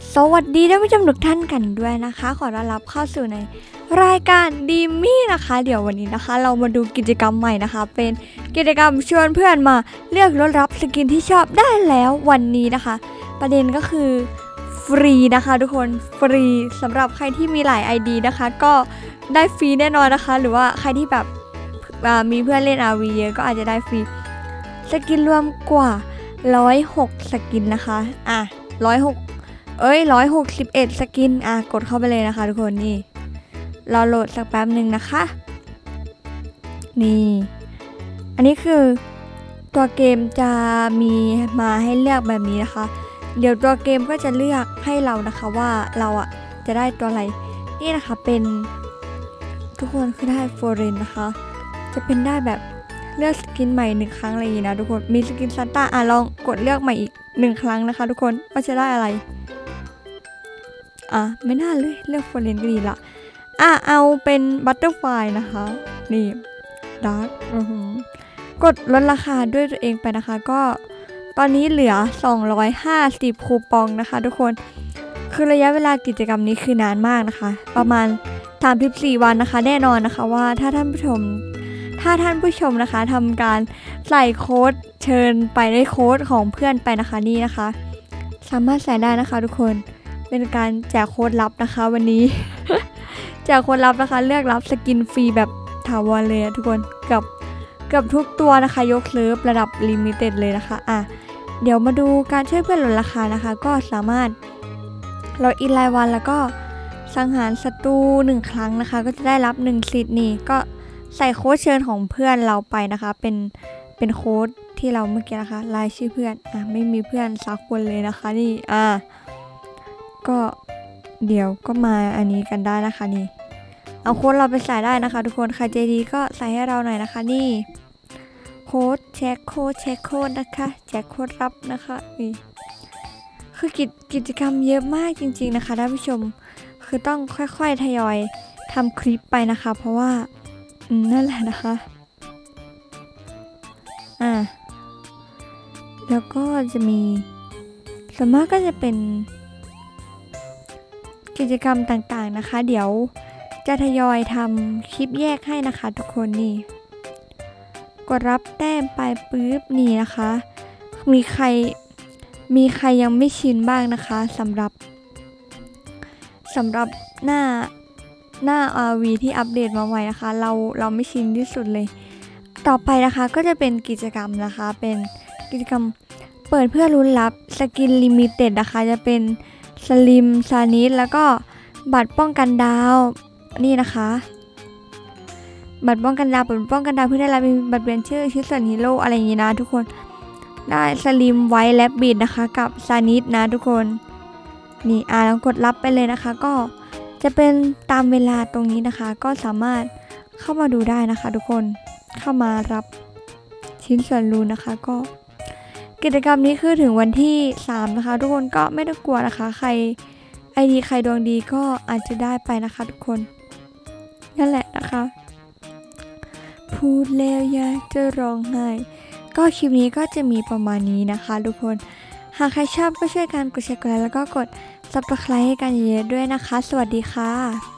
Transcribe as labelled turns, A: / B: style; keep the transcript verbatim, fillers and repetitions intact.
A: สวัสดีท่านผู้ชมทุกท่านกันด้วยนะคะขอต้อนรับเข้าสู่ในรายการดีมี่นะคะเดี๋ยววันนี้นะคะเรามาดูกิจกรรมใหม่นะคะเป็นกิจกรรมชวนเพื่อนมาเลือกรถรับสกินที่ชอบได้แล้ววันนี้นะคะประเด็นก็คือฟรีนะคะทุกคนฟรีสำหรับใครที่มีหลาย ไอ ดี นะคะก็ได้ฟรีแน่นอนนะคะหรือว่าใครที่แบบมีเพื่อนเล่น อาร์ วี เยอะก็อาจจะได้ฟรีสกินรวมกว่าหนึ่งร้อยหกสกินนะคะอ่ะหนึ่งร้อยหกเอ้ยหนึ่งร้อยหกสิบเอ็ดสกินอ่ะกดเข้าไปเลยนะคะทุกคนนี่รอโหลดสักแป๊บหนึ่งนะคะนี่อันนี้คือตัวเกมจะมีมาให้เลือกแบบนี้นะคะเดี๋ยวตัวเกมก็จะเลือกให้เรานะคะว่าเราอ่ะจะได้ตัวอะไรนี่นะคะเป็นทุกคนคือได้โฟเรนนะคะจะเป็นได้แบบเลือกสกินใหม่หนึ่งครั้งอะไรอย่างนี้นะทุกคนมีสกินซันต้าอ่ะลองกดเลือกใหม่อีกหนึ่งครั้งนะคะทุกคนว่าจะได้อะไรอ่ะไม่น่าเลยเลือกโฟเรนก็ดีละอ่ะเอาเป็นบัตเตอร์ไฟนะคะนี่ดาร์กกดลดราคาด้วยตัวเองไปนะคะก็ตอนนี้เหลือสองร้อยห้าสิบคูปองนะคะทุกคนคือระยะเวลากิจกรรมนี้คือนานมากนะคะประมาณสามสิบสี่วันนะคะแน่นอนนะคะว่าถ้าท่านผู้ชมถ้าท่านผู้ชมนะคะทำการใส่โค้ดเชิญไปได้โค้ดของเพื่อนไปนะคะนี่นะคะสามารถใส่ได้นะคะทุกคนเป็นการแจกโค้ดลับนะคะวันนี้ แจกโค้ดลับนะคะเลือกรับสกินฟรีแบบถาวรเลยทุกคนกับกับทุกตัวนะคะยกเลิฟระดับลิมิเต็ดเลยนะคะอ่ะเดี๋ยวมาดูการช่วยเพื่อนลดราคานะคะก็สามารถลดอินรายวันแล้วก็สังหารศัตรูหนึ่งครั้งนะคะก็จะได้รับหนึ่งสิทธิ์นี่ก็ใส่โค้ดเชิญของเพื่อนเราไปนะคะเป็นเป็นโค้ดที่เราเมื่อกี้นะคะรายชื่อเพื่อนอ่ะไม่มีเพื่อนสักคนเลยนะคะนี่อ่ะก็เดี๋ยวก็มาอันนี้กันได้นะคะนี่เอาโค้ดเราไปใส่ได้นะคะทุกคนใครใจดีก็ใส่ให้เราหน่อยนะคะนี่โค้ดแชร์โค้ดแชร์โค้ดนะคะแจกโค้ดรับนะคะนี่คือกิจกิจกรรมเยอะมากจริงๆนะคะท่านผู้ชมคือต้องค่อยๆทยอยทำคลิปไปนะคะเพราะว่านั่นแหละนะคะอ่าแล้วก็จะมีส่วนมากก็จะเป็นกิจกรรมต่างๆนะคะเดี๋ยวจะทยอยทำคลิปแยกให้นะคะทุกคนนี่กดรับแต้มไปปุ๊บนี่นะคะมีใครมีใครยังไม่ชินบ้างนะคะสำหรับสำหรับหน้าหน้า อาร์ วี ที่อัปเดตมาใหม่นะคะเราเราไม่ชินที่สุดเลยต่อไปนะคะก็จะเป็นกิจกรรมนะคะเป็นกิจกรรมเปิดเพื่อลุ้นรับสกินลิมิเต็ดนะคะจะเป็นสลิมซานิสแล้วก็บัตรป้องกันดาวนี่นะคะบัตรป้องกันดาวเปิดป้องกันดาวเพื่อได้รับบัตรเปลี่ยนชื่อชื่อสันฮีโร่อะไรอย่างนี้นะทุกคนได้สลิมไวท์แลบบิดนะคะกับซานิสนะทุกคนนี่อ่าลองกดรับไปเลยนะคะก็จะเป็นตามเวลาตรงนี้นะคะก็สามารถเข้ามาดูได้นะคะทุกคนเข้ามารับชิ้นส่วนรูนนะคะก็กิจกรรมนี้คือถึงวันที่สามนะคะทุกคนก็ไม่ต้องกลัวนะคะใครไอดีใครดวงดีก็อาจจะได้ไปนะคะทุกคนนั่นแหละนะคะพูดแล้วอยากจะร้องไห้ก็คลิปนี้ก็จะมีประมาณนี้นะคะทุกคนหากใครชอบก็ช่วยกันกดแชร์กดไลค์แล้วก็กด ซับสไครบ์ ให้กันเยอะๆด้วยนะคะสวัสดีค่ะ